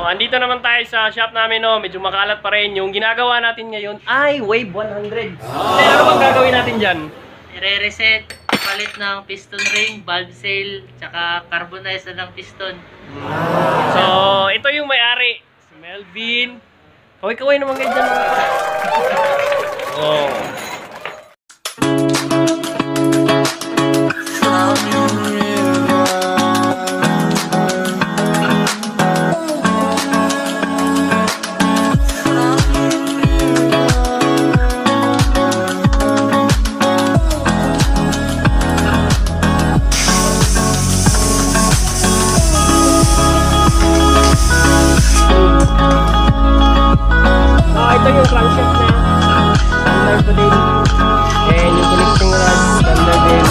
andito naman tayo sa shop namin, no. Medyo makalat pa rin. Yung ginagawa natin ngayon ay Wave 100. Ano bang gagawin natin dyan? I-reset, palit ng piston ring, valve seal, tsaka carbonize ng piston. So, ito yung may-ari. Si Melvin. Kaway-kaway naman kayo dyan. Oh. Ito yung crankshaft na standard ko din. And yung connecting rod, standard din.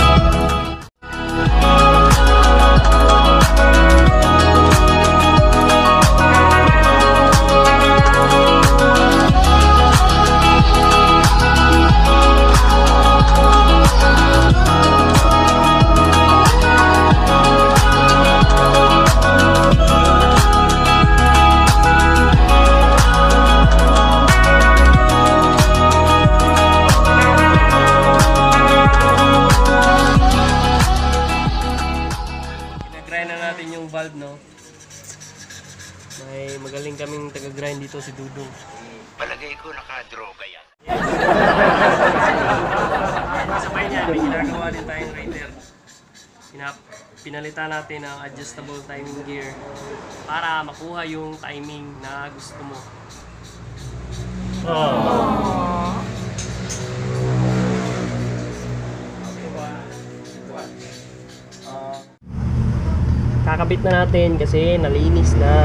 Yung valve, no? May magaling kaming taga-grind dito, si Dudong. Palagay ko nakadroga yan. Sabay niya, may ginagawa din tayong rider. Pinalitan natin ang adjustable timing gear para makuha yung timing na gusto mo. Kakabit na natin kasi nalinis na.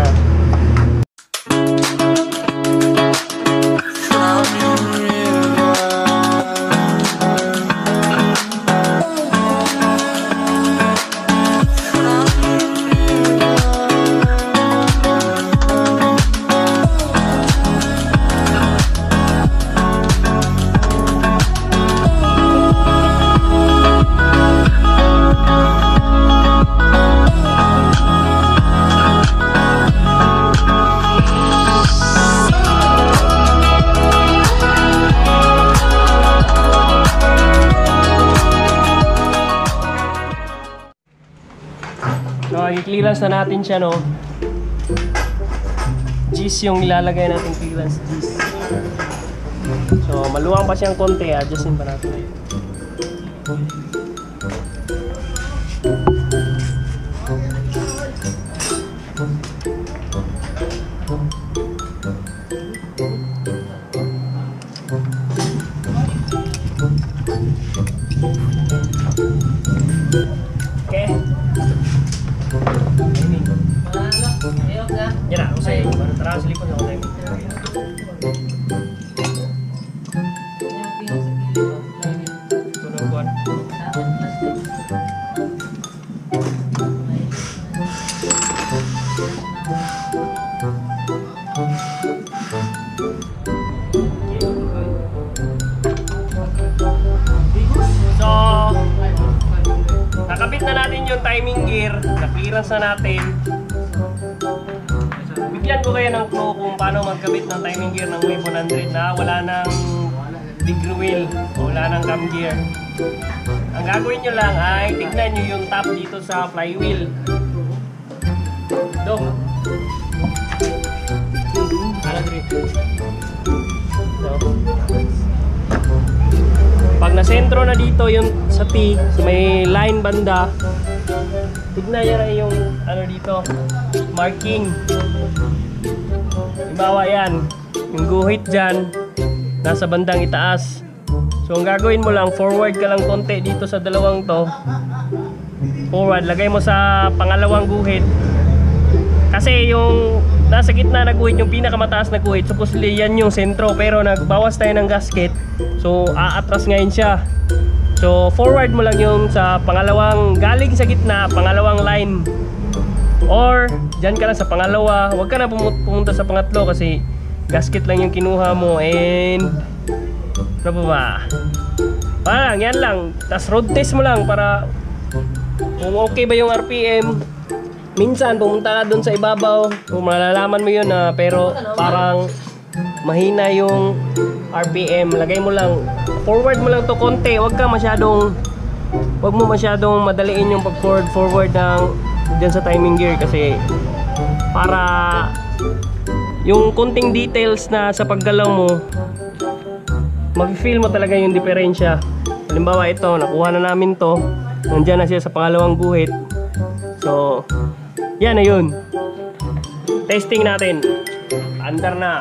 So, i-clearance na natin siya, no? Gis yung ilalagay natin, clearance gis. So, maluwang pa siyang konti, adjustin pa natin. Okay. Yan na, usay. Tara sa likod ako tayo. Tulong buwan. So, nakabit na natin yung timing gear. Na-clearance na natin. Bigyan ko kayo ng clue kung paano magkabit ng timing gear ng Wave 100 na wala ng big wheel o wala ng cam gear. Ang gagawin nyo lang ay tignan nyo yung top dito sa flywheel. So, pag nasentro na dito yung sa T, sa may line banda, tignan nyo na yung ano dito, marking. Halimbawa yan, yung guhit dyan, nasa bandang itaas. So ang gagawin mo lang, forward ka lang konti dito sa dalawang to. Forward, lagay mo sa pangalawang guhit. Kasi yung nasa gitna na guhit, yung pinakamataas na guhit, supposedly yan yung sentro, pero nagbawas tayo ng gasket. So aatras ngayon siya. So forward mo lang yung sa pangalawang, galing sa gitna, pangalawang line. Or dyan ka lang sa pangalawa, huwag ka na pumunta sa pangatlo kasi gasket lang yung kinuha mo. And ano ba? Parang yan lang. Tapos road test mo lang para kung okay ba yung RPM. minsan pumunta ka dun sa ibabaw, kung malalaman mo yun na pero parang mahina yung RPM, lagay mo lang, forward mo lang to konti, wag mo masyadong madaliin yung pag forward ng dyan sa timing gear kasi para yung konting details na sa paggalaw mo mafe-feel mo talaga yung diferensya. Halimbawa ito, nakuha na namin to, nandyan na siya sa pangalawang guhit, so yan na yun. Testing natin, andar na.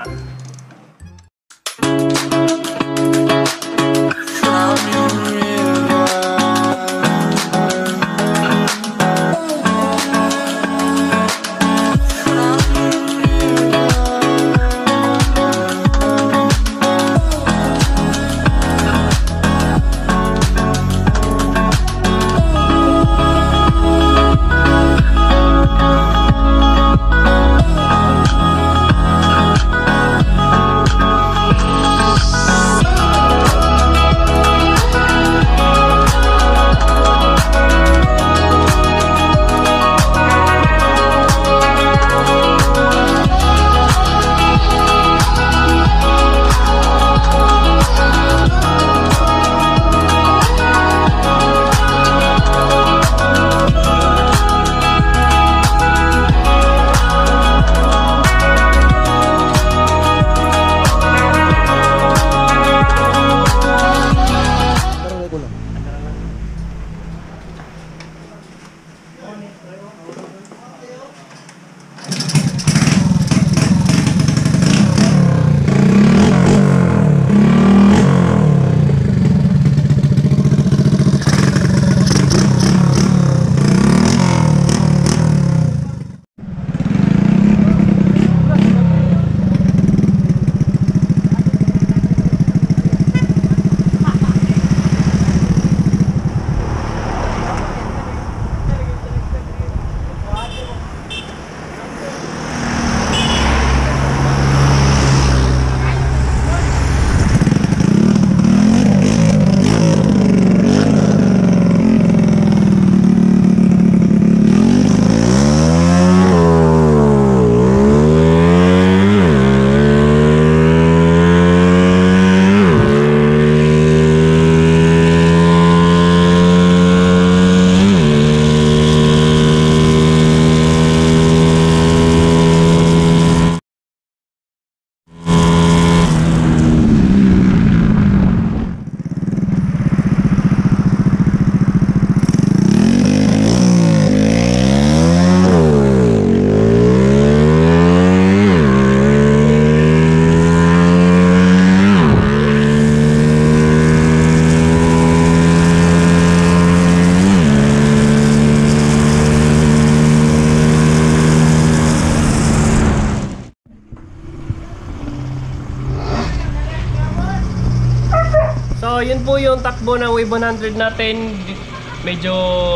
So yun po yung takbo ng Wave 100 natin. Medyo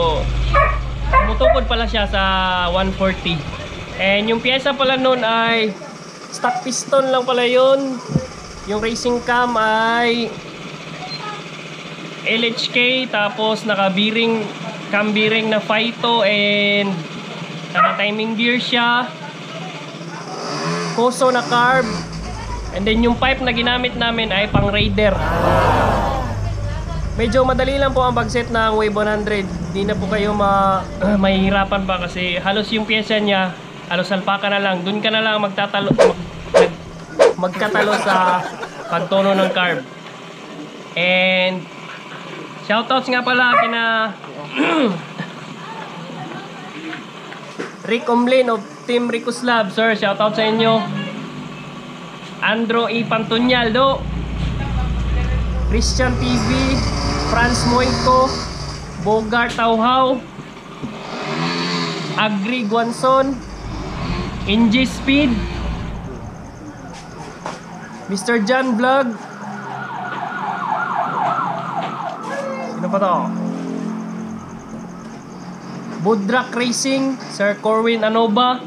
tumutukod pala siya sa 140. And yung pyesa pala nun ay stock piston lang pala yun. Yung racing cam ay LHK, tapos naka-bearing, cam bearing na Phyto, and naka-timing gear siya. Koso na carb. And then yung pipe na ginamit namin ay pang Raider. Medyo madali lang po ang pag-set ng Wave 100. Di na po kayo mahihirapan pa kasi halos yung pyesa niya, halos alpaka na lang. Doon ka na lang magkatalo sa pagtono ng carb. And shoutouts nga pala kina Rick Omlin of Team Rico's Lab. Sir, shoutout sa inyo. Andro E. Pantunyaldo, Christian TV, Franz Moico, Bogart Tauhaw, Agri Guanson, Inji Speed, Mr. John Vlog. Sino pa to? Budrak Racing, Sir Corwin Anoba,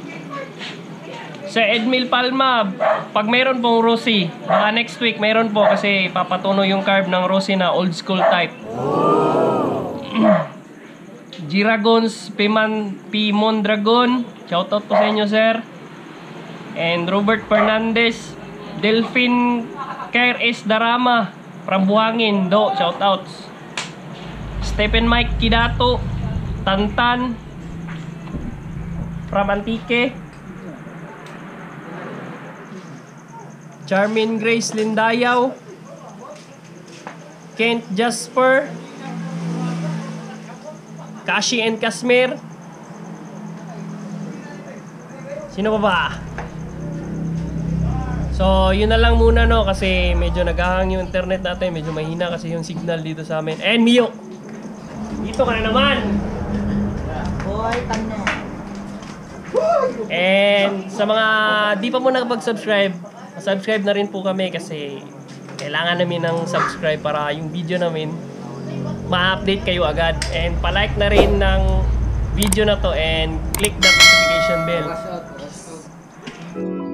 Sir Edmil Palma. Pag mayroon pong Rossi, baka next week mayroon po kasi papatuno yung carb ng Rossi na old school type. Giragons P. Mondragon. Shoutout po sa inyo, sir. And Robert Fernandez. Delphin Kair S. Darama from Buhangin. Do, shoutouts. Stephen Mike Kidato. Tantan from Antique. Charmin Grace Lindayaw. Kent Jasper. Kashi and Kasmir. Sino pa ba? So, yun na lang muna, no, kasi medyo naghahang yung internet natin, medyo mahina kasi yung signal dito sa amin. And Mio, dito ka na naman. And sa mga di pa po nakapag-subscribe, subscribe na rin po kami kasi kailangan namin ng subscribe para yung video namin ma-update kayo agad. And pa-like na rin ng video na to and click the notification bell.